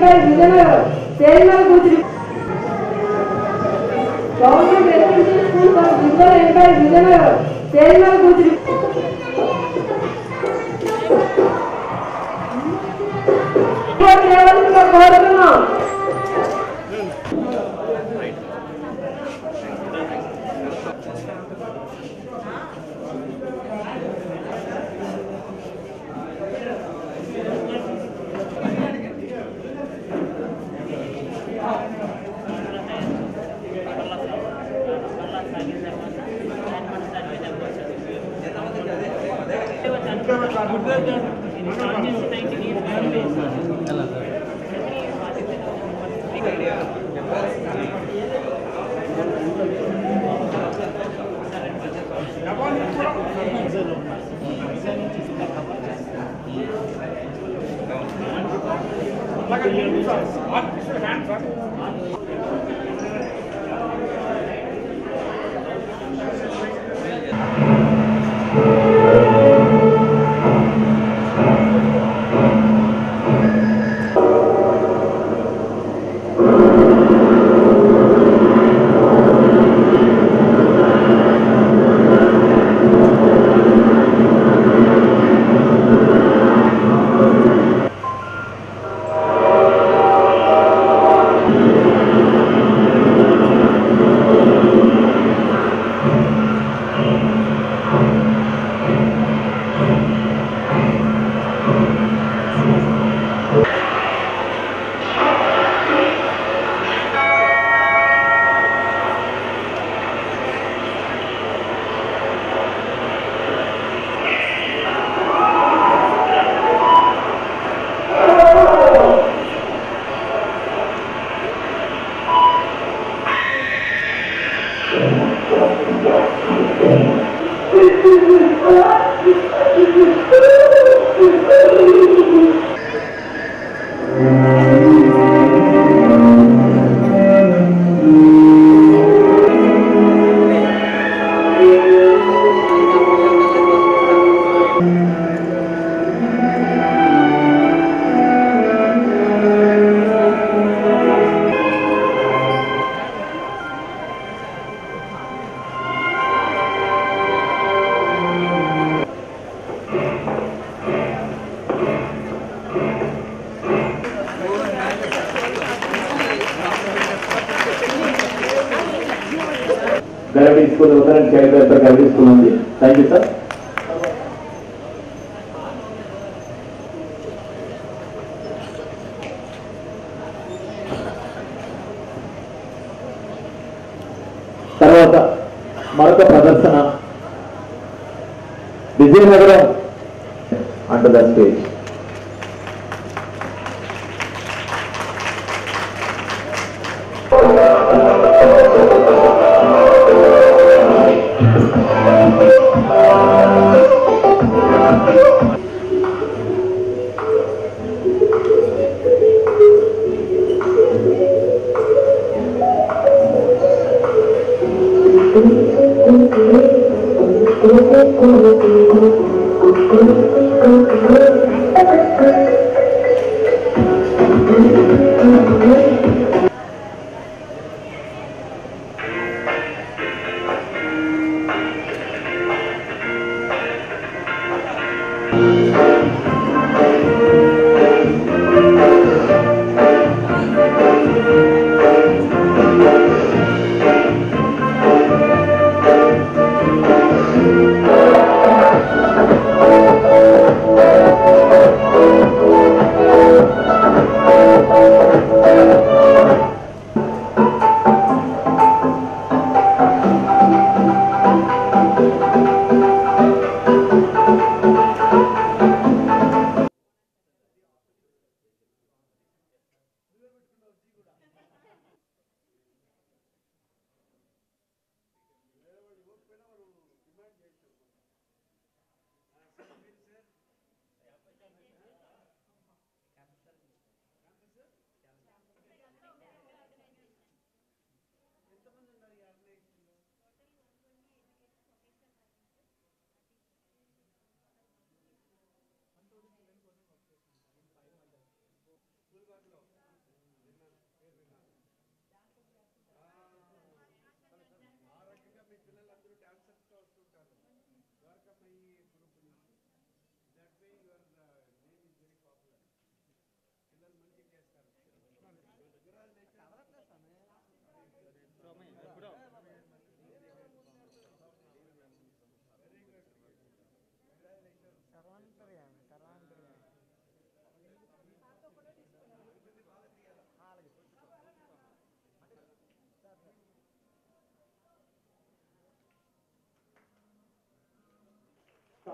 Umpire Vizianagaram chairman కూతురి government residential school for visual impaired Vizianagaram chairman కూతురి కోరుతున్నాం. Government school Uttarandhra chairman government school ఉంది. Thank you sir. తర్వాత మరొక ప్రదర్శన విజయనగరం అంటు ద స్టేజ్.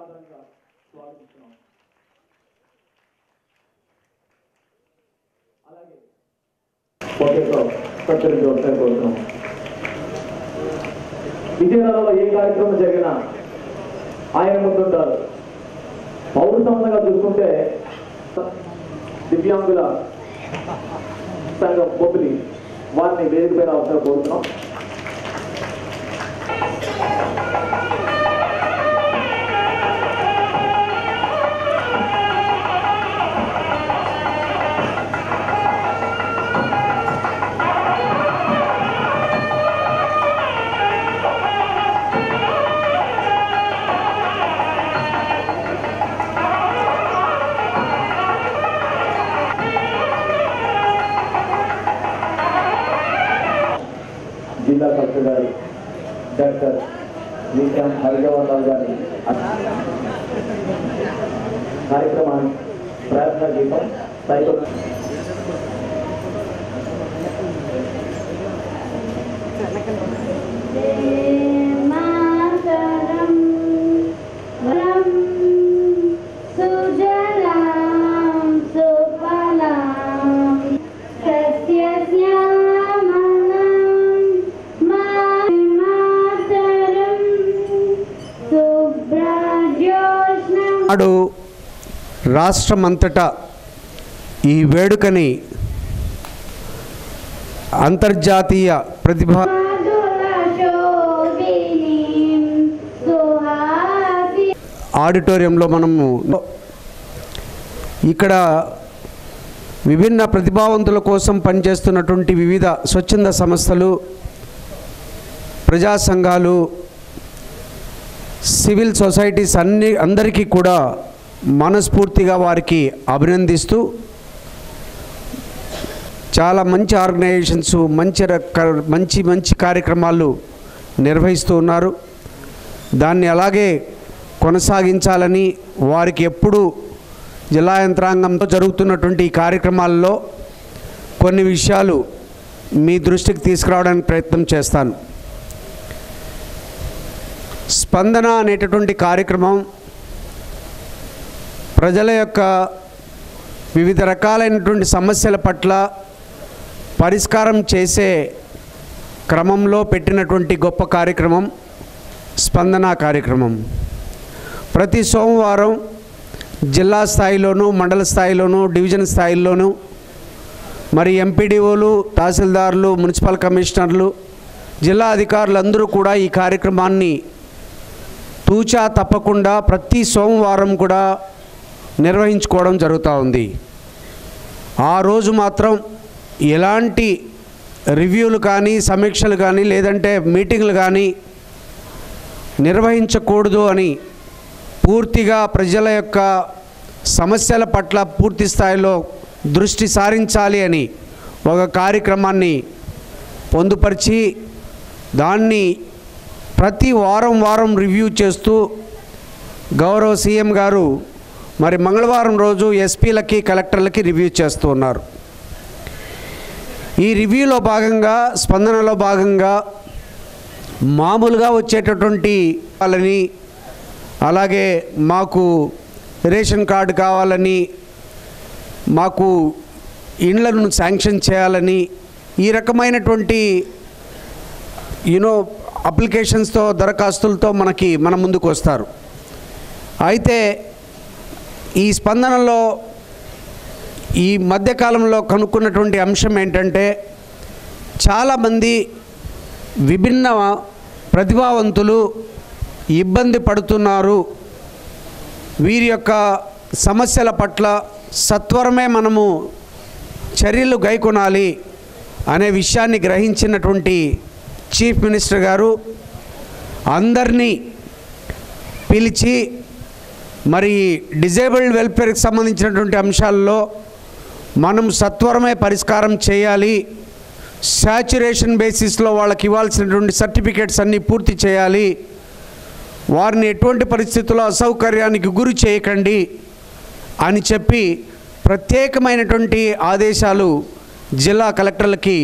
సాధారణంగా స్వాగతిస్తున్నాం. అలాగే ఒకేతో సత్కరించి ఒకసారి కోరుతున్నాం. విజయనగరంలో ఏ కార్యక్రమం జరిగినా ఆయన ముందుంటారు. పౌర సంబంధంగా చూసుకుంటే దివ్యాంగుల సంఘం బొబ్బిలి వారిని వేదిక పైన అవసరం కోరుతున్నాం. జిల్లా కలెక్టర్ గారు డాక్టర్ నిత్యం హరిజవహర్లాల్ గారి కార్యక్రమాన్ని ప్రార్థన గీతం సైకో నాడు రాష్ట్రమంతటా ఈ వేడుకని అంతర్జాతీయ ప్రతిభా ఆడిటోరియంలో మనము ఇక్కడ విభిన్న ప్రతిభావంతుల కోసం పనిచేస్తున్నటువంటి వివిధ స్వచ్ఛంద సంస్థలు, ప్రజా సంఘాలు, సివిల్ సొసైటీస్ అందరికీ కూడా మనస్ఫూర్తిగా వారికి అభినందిస్తూ చాలా మంచి ఆర్గనైజేషన్స్ మంచి కార్యక్రమాలు నిర్వహిస్తూ ఉన్నారు. దాన్ని అలాగే కొనసాగించాలని వారికి ఎప్పుడు జిల్లా యంత్రాంగంతో జరుగుతున్నటువంటి ఈ కార్యక్రమాల్లో కొన్ని విషయాలు మీ దృష్టికి తీసుకురావడానికి ప్రయత్నం చేస్తాను. స్పందన అనేటటువంటి కార్యక్రమం ప్రజల యొక్క వివిధ రకాలైనటువంటి సమస్యల పట్ల పరిష్కారం చేసే క్రమంలో పెట్టినటువంటి గొప్ప కార్యక్రమం స్పందన కార్యక్రమం. ప్రతి సోమవారం జిల్లా స్థాయిలోనూ, మండల స్థాయిలోనూ, డివిజన్ స్థాయిల్లోనూ మరి ఎంపీడీఓలు, తహసీల్దార్లు, మున్సిపల్ కమిషనర్లు, జిల్లా అధికారులందరూ కూడా ఈ కార్యక్రమాన్ని తూచా తప్పకుండా ప్రతి సోమవారం కూడా నిర్వహించుకోవడం జరుగుతూ ఉంది. ఆ రోజు మాత్రం ఎలాంటి రివ్యూలు కానీ, సమీక్షలు కానీ, లేదంటే మీటింగ్లు కానీ నిర్వహించకూడదు అని పూర్తిగా ప్రజల యొక్క సమస్యల పట్ల పూర్తి స్థాయిలో దృష్టి సారించాలి అని ఒక కార్యక్రమాన్ని పొందుపరిచి దాన్ని ప్రతి వారం రివ్యూ చేస్తూ గౌరవ సీఎం గారు మరి మంగళవారం రోజు ఎస్పీలకి, కలెక్టర్లకి రివ్యూ చేస్తూ ఉన్నారు. ఈ రివ్యూలో భాగంగా, స్పందనలో భాగంగా మామూలుగా వచ్చేటటువంటి వాళ్ళని, అలాగే మాకు రేషన్ కార్డు కావాలని, మాకు ఇండ్లను శాంక్షన్ చేయాలని, ఈ రకమైనటువంటి అప్లికేషన్స్తో, దరఖాస్తులతో మన ముందుకు వస్తారు. అయితే ఈ స్పందనలో ఈ మధ్యకాలంలో కనుక్కున్నటువంటి అంశం ఏంటంటే, చాలామంది విభిన్న ప్రతిభావంతులు ఇబ్బంది పడుతున్నారు. వీరి యొక్క సమస్యల పట్ల సత్వరమే మనము చర్యలు గైకొనాలి అనే విషయాన్ని గ్రహించినటువంటి చీఫ్ మినిస్టర్ గారు అందరినీ పిలిచి మరి డిజేబుల్డ్ వెల్ఫేర్కి సంబంధించినటువంటి అంశాల్లో మనం సత్వరమే పరిష్కారం చేయాలి, శాచ్యురేషన్ బేసిస్లో వాళ్ళకి ఇవ్వాల్సినటువంటి సర్టిఫికేట్స్ అన్నీ పూర్తి చేయాలి, వారిని ఎటువంటి పరిస్థితుల్లో అసౌకర్యానికి గురి చేయకండి అని చెప్పి ప్రత్యేకమైనటువంటి ఆదేశాలు జిల్లా కలెక్టర్లకి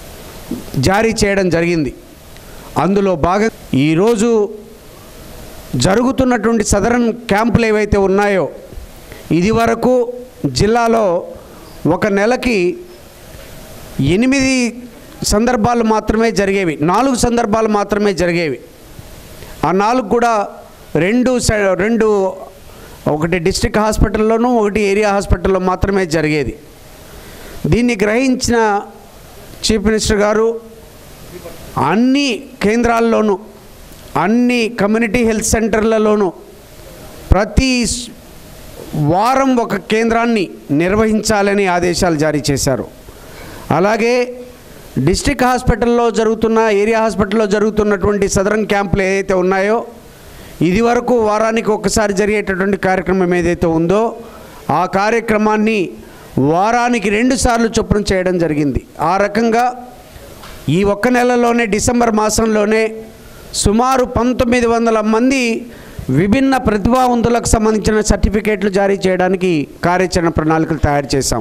జారీ చేయడం జరిగింది. అందులో భాగంగా ఈరోజు జరుగుతున్నటువంటి సదరన్ క్యాంపులు ఏవైతే ఉన్నాయో ఇది వరకు జిల్లాలో ఒక నెలకి 8 సందర్భాలు మాత్రమే జరిగేవి, 4 సందర్భాలు మాత్రమే జరిగేవి. ఆ 4 కూడా రెండు ఒకటి డిస్ట్రిక్ట్ హాస్పిటల్లోనూ ఒకటి ఏరియా హాస్పిటల్లో మాత్రమే జరిగేది. దీన్ని గ్రహించిన చీఫ్ మినిస్టర్ గారు అన్ని కేంద్రాల్లోనూ అన్ని కమ్యూనిటీ హెల్త్ సెంటర్లలోనూ ప్రతి వారం ఒక కేంద్రాన్ని నిర్వహించాలని ఆదేశాలు జారీ చేశారు. అలాగే డిస్ట్రిక్ట్ హాస్పిటల్లో జరుగుతున్న ఏరియా హాస్పిటల్లో జరుగుతున్నటువంటి సదరన్ క్యాంపులు ఏదైతే ఉన్నాయో ఇది వరకు వారానికి ఒకసారి జరిగేటటువంటి కార్యక్రమం ఏదైతే ఉందో ఆ కార్యక్రమాన్ని వారానికి 2 సార్లు చొప్పున చేయడం జరిగింది. ఆ రకంగా ఈ ఒక్క నెలలోనే డిసెంబర్ మాసంలోనే సుమారు 1900 మంది విభిన్న ప్రతిభావంతులకు సంబంధించిన సర్టిఫికేట్లు జారీ చేయడానికి కార్యాచరణ ప్రణాళికలు తయారు చేశాం.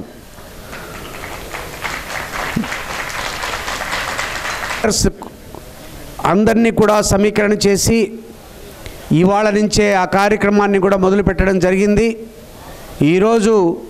అందరినీ కూడా సమీకరణ చేసి ఇవాళ నుంచే ఆ కార్యక్రమాన్ని కూడా మొదలుపెట్టడం జరిగింది. ఈరోజు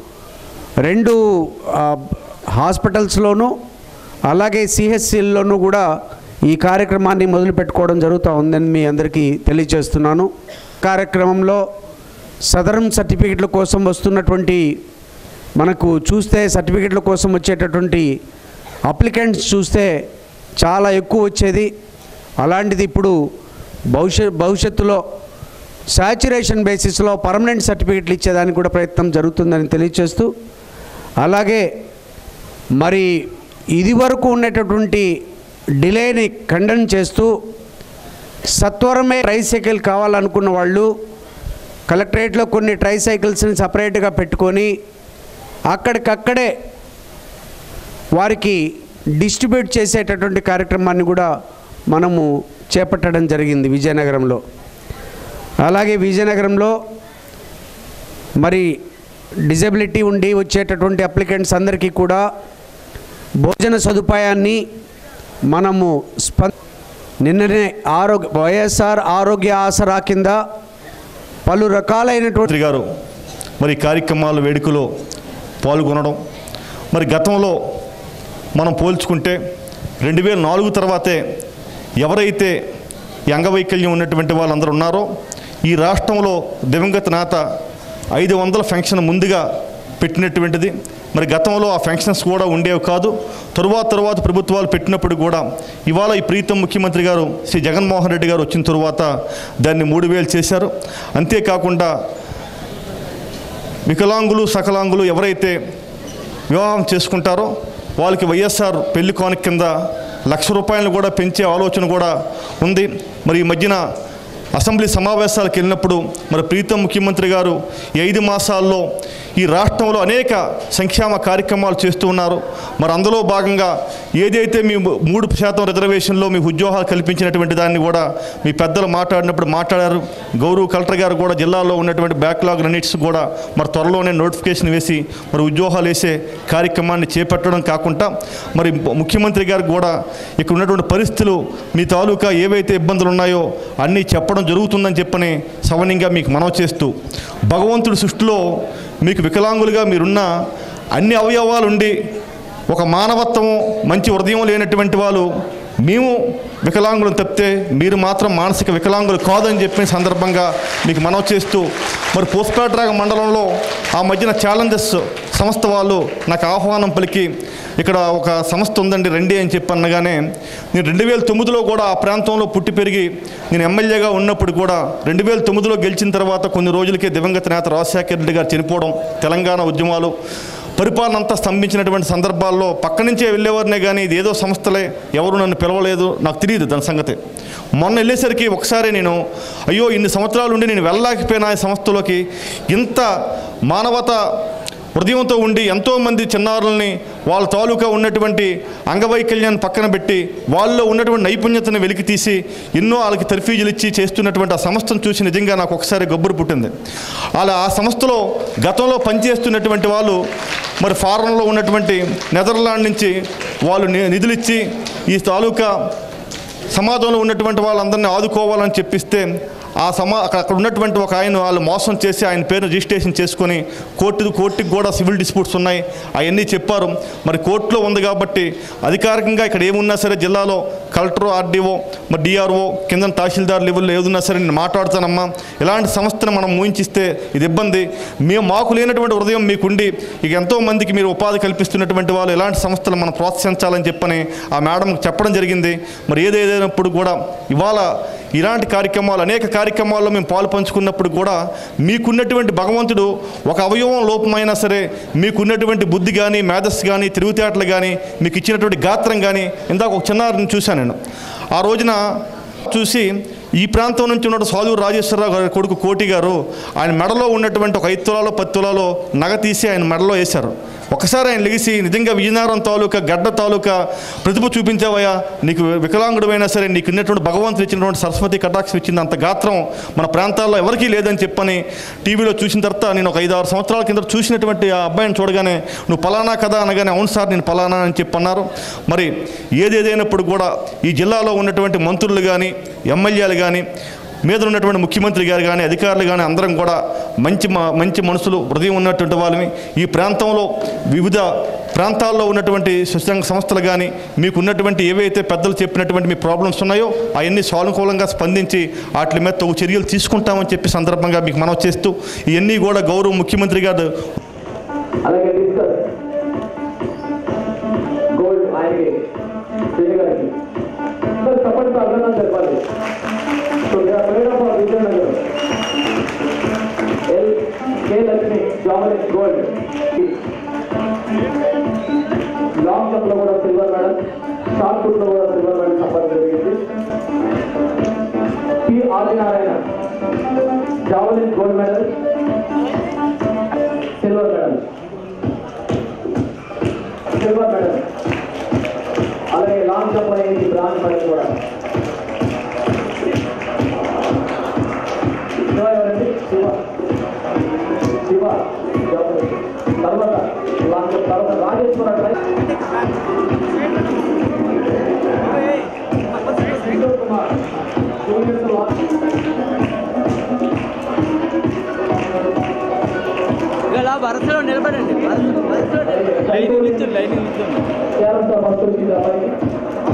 2 హాస్పిటల్స్లోనూ అలాగే సిహెచ్సిల్లోనూ కూడా ఈ కార్యక్రమాన్ని మొదలుపెట్టుకోవడం జరుగుతూ ఉందని మీ అందరికీ తెలియజేస్తున్నాను. కార్యక్రమంలో సదరన్ సర్టిఫికెట్ల కోసం వస్తున్నటువంటి మనకు చూస్తే సర్టిఫికెట్ల కోసం వచ్చేటటువంటి అప్లికెంట్స్ చూస్తే చాలా ఎక్కువ వచ్చేది. అలాంటిది ఇప్పుడు భవిష్యత్తులో సాచ్యురేషన్ బేసిస్లో పర్మనెంట్ సర్టిఫికెట్లు ఇచ్చేదానికి కూడా ప్రయత్నం జరుగుతుందని తెలియజేస్తూ, అలాగే మరి ఇది వరకు ఉన్నటువంటి డిలేని ఖండన చేస్తూ సత్వరమే ట్రైసైకిల్ కావాలనుకున్న వాళ్ళు కలెక్టరేట్లో కొన్ని ట్రైసైకిల్స్ని సపరేట్గా పెట్టుకొని అక్కడికక్కడే వారికి డిస్ట్రిబ్యూట్ చేసేటటువంటి కార్యక్రమాన్ని కూడా మనము చేపట్టడం జరిగింది విజయనగరంలో. అలాగే విజయనగరంలో మరి డిజబిలిటీ ఉండి వచ్చేటటువంటి అప్లికెంట్స్ అందరికీ కూడా భోజన సదుపాయాన్ని మనము నిన్ననే వైఎస్ఆర్ ఆరోగ్య ఆసరా కింద పలు రకాలైనటువంటి గారు మరి కార్యక్రమాల వేడుకలో పాల్గొనడం, మరి గతంలో మనం పోల్చుకుంటే 2004 తర్వాతే ఎవరైతే ఈ అంగవైకల్యం ఉన్నటువంటి వాళ్ళందరూ ఉన్నారో ఈ రాష్ట్రంలో దివంగత నేత 500 ఫంక్షన్ ముందుగా పెట్టినటువంటిది. మరి గతంలో ఆ ఫంక్షన్స్ కూడా ఉండేవి కాదు. తరువాత ప్రభుత్వాలు పెట్టినప్పుడు కూడా ఇవాళ ఈ ప్రీతం ముఖ్యమంత్రి గారు శ్రీ జగన్మోహన్ రెడ్డి గారు వచ్చిన తరువాత దాన్ని 3000 చేశారు. అంతేకాకుండా వికలాంగులు సకలాంగులు ఎవరైతే వివాహం చేసుకుంటారో వాళ్ళకి వైఎస్ఆర్ పెళ్లి కానుక కింద ₹1,00,000 కూడా పెంచే ఆలోచన కూడా ఉంది. మరి ఈ మధ్యన అసెంబ్లీ సమావేశాలకు వెళ్ళినప్పుడు మరి ప్రీతం ముఖ్యమంత్రి గారు 5 మాసాల్లో ఈ రాష్ట్రంలో అనేక సంక్షేమ కార్యక్రమాలు చేస్తూ ఉన్నారు. మరి అందులో భాగంగా ఏదైతే మీ 3% రిజర్వేషన్లో మీ ఉద్యోగాలు కల్పించినటువంటి దాన్ని కూడా మీ పెద్దలు మాట్లాడారు. గౌరవ్ కలెక్టర్ గారు కూడా జిల్లాలో ఉన్నటువంటి బ్యాక్లాగ్ అన్నిటిస్ కూడా మరి త్వరలోనే నోటిఫికేషన్ వేసి మరి ఉద్యోగాలు వేసే కార్యక్రమాన్ని చేపట్టడం కాకుండా మరి ముఖ్యమంత్రి గారికి కూడా ఇక్కడ ఉన్నటువంటి పరిస్థితులు మీ తాలూకా ఏవైతే ఇబ్బందులు ఉన్నాయో అన్నీ చెప్పడం జరుగుతుందని చెప్పని సవనీయంగా మీకు మనవి చేస్తూ, భగవంతుడి సృష్టిలో మీకు వికలాంగులుగా మీరున్న అన్ని అవయవాలు ఉండి ఒక మానవత్వం మంచి హృదయం లేనటువంటి వాళ్ళు మేము వికలాంగులను తప్పితే మీరు మాత్రం మానసిక వికలాంగులు కాదని చెప్పిన సందర్భంగా మీకు మనవి చేస్తూ, మరి పోస్పేటరాగ మండలంలో ఆ మధ్యన ఛాలెంజెస్ సంస్థ వాళ్ళు నాకు ఆహ్వానం పలికి ఇక్కడ ఒక సంస్థ ఉందండి రండి అని చెప్పి అనగానే నేను 2009లో కూడా ఆ ప్రాంతంలో పుట్టి పెరిగి నేను ఎమ్మెల్యేగా ఉన్నప్పుడు కూడా 2009లో గెలిచిన తర్వాత కొన్ని రోజులకే దివంగత నేత రాజశేఖర రెడ్డి గారు చనిపోవడం, తెలంగాణ ఉద్యమాలు, పరిపాలన అంతా స్తంభించినటువంటి సందర్భాల్లో పక్క నుంచే వెళ్ళేవారినే కానీ ఇది ఏదో సంస్థలే, ఎవరు నన్ను పిలవలేదు, నాకు తెలియదు దాని సంగతి. మొన్న వెళ్ళేసరికి ఒకసారి నేను అయ్యో ఇన్ని సంవత్సరాలు ఉండి నేను వెళ్ళలేకపోయినా ఈ సంస్థలోకి, ఇంత మానవత హృదయంతో ఉండి ఎంతోమంది చిన్నారులని వాళ్ళ తాలూకా ఉన్నటువంటి అంగవైకల్యాన్ని పక్కన పెట్టి వాళ్ళలో ఉన్నటువంటి నైపుణ్యతను వెలికి తీసి ఎన్నో వాళ్ళకి తర్ఫీజులు ఇచ్చి చేస్తున్నటువంటి ఆ సంస్థను చూసి నిజంగా నాకు ఒకసారి గబ్బురు పుట్టింది. అలా ఆ సంస్థలో గతంలో పనిచేస్తున్నటువంటి వాళ్ళు మరి ఫారెన్లో ఉన్నటువంటి నెదర్లాండ్ నుంచి వాళ్ళు నిధులు ఇచ్చి ఈ తాలూకా సమాజంలో ఉన్నటువంటి వాళ్ళందరినీ ఆదుకోవాలని చెప్పిస్తే అక్కడ ఉన్నటువంటి ఒక ఆయన వాళ్ళు మోసం చేసి ఆయన పేరును రిజిస్ట్రేషన్ చేసుకొని కోర్టుకి కూడా సివిల్ డిస్ప్యూట్స్ ఉన్నాయి అవన్నీ చెప్పారు. మరి కోర్టులో ఉంది కాబట్టి అధికారికంగా ఇక్కడ ఏమున్నా సరే జిల్లాలో కలెక్టర్, ఆర్డీఓ, మరి డిఆర్ఓ, కింద తహసీల్దార్ లెవెల్లో ఏదున్నా సరే నేను మాట్లాడుతానమ్మా. ఇలాంటి సంస్థను మనం ఊహించిస్తే ఇది ఇబ్బంది. మాకు లేనటువంటి హృదయం మీకుండి ఇక ఎంతోమందికి మీరు ఉపాధి కల్పిస్తున్నటువంటి వాళ్ళు ఇలాంటి సంస్థలు మనం ప్రోత్సహించాలని చెప్పని ఆ మేడంకి చెప్పడం జరిగింది. మరి ఏదేదైనప్పుడు కూడా ఇవాళ ఇలాంటి కార్యక్రమాలు అనేక కార్యక్రమాల్లో మేము పాలు పంచుకున్నప్పుడు కూడా మీకున్నటువంటి భగవంతుడు ఒక అవయవం లోపమైనా సరే మీకున్నటువంటి బుద్ధి కానీ, మేధస్సు కానీ, తిరుగుతేటలు కానీ, మీకు ఇచ్చినటువంటి గాత్రం కానీ, ఇందాక ఒక చిన్నారిని చూశాను నేను. ఆ రోజున చూసి ఈ ప్రాంతం నుంచి ఉన్న సాధువు రాజేశ్వరరావు గారి కొడుకు కోటి గారు ఆయన మెడలో ఉన్నటువంటి ఒక 5 తులాలో 10 తులాలో నగ తీసి ఆయన మెడలో వేశారు. ఒకసారి ఆయన లెగిసి నిజంగా విజయనగరం తాలూకా గడ్డ తాలూకా ప్రతిభ చూపించావయ్యా, నీకు వికలాంగుడమైనా సరే నీకు ఉన్నటువంటి భగవంతుడు ఇచ్చినటువంటి సరస్వతి కటాక్షం ఇచ్చింది, అంత గాత్రం మన ప్రాంతాల్లో ఎవరికీ లేదని చెప్పని టీవీలో చూసిన తర్వాత నేను ఒక 5-6 సంవత్సరాల కింద చూసినటువంటి ఆ అబ్బాయిని చూడగానే నువ్వు పలానా కదా అనగానే అవును సార్ నేను పలానా అని చెప్పన్నారు. మరి ఏదేదైనప్పుడు కూడా ఈ జిల్లాలో ఉన్నటువంటి మంత్రులు కానీ, ఎమ్మెల్యేలు కానీ, మీద ఉన్నటువంటి ముఖ్యమంత్రి గారు కానీ, అధికారులు కానీ అందరం కూడా మంచి మనసులు, హృదయం ఉన్నటువంటి వాళ్ళని, ఈ ప్రాంతంలో వివిధ ప్రాంతాల్లో ఉన్నటువంటి స్వచ్ఛంద సంస్థలు కానీ మీకు ఉన్నటువంటి ఏవైతే పెద్దలు చెప్పినటువంటి మీ ప్రాబ్లమ్స్ ఉన్నాయో అవన్నీ సానుకూలంగా స్పందించి వాటి మీద తగు చర్యలు తీసుకుంటామని చెప్పి సందర్భంగా మీకు మనవి చేస్తూ ఇవన్నీ కూడా గౌరవ ముఖ్యమంత్రి గారు అలాగే గోల్డ్ ఆయనకి గారికి తప్పనిసరి అభినందన చెప్పాలి. So they are made up of Vijayanagar. K. Lakshmi, Javelin Gold. Long jump లో కూడా సిల్వర్ మెడల్, షార్ట్ పుట్ లో కూడా సిల్వర్ మెడల్ సంపాదించడం జరిగింది. P. Adinarayana, javelin gold medal, silver medal. అలాగే లాంగ్ జంప్ అనేది బ్రాంజ్ మెడల్ కూడా. శివ తర్వాత రాజేశ్వర కుమార్ ఇలా వరుసలో నిలబడండి. లైనింగ్ కేరళ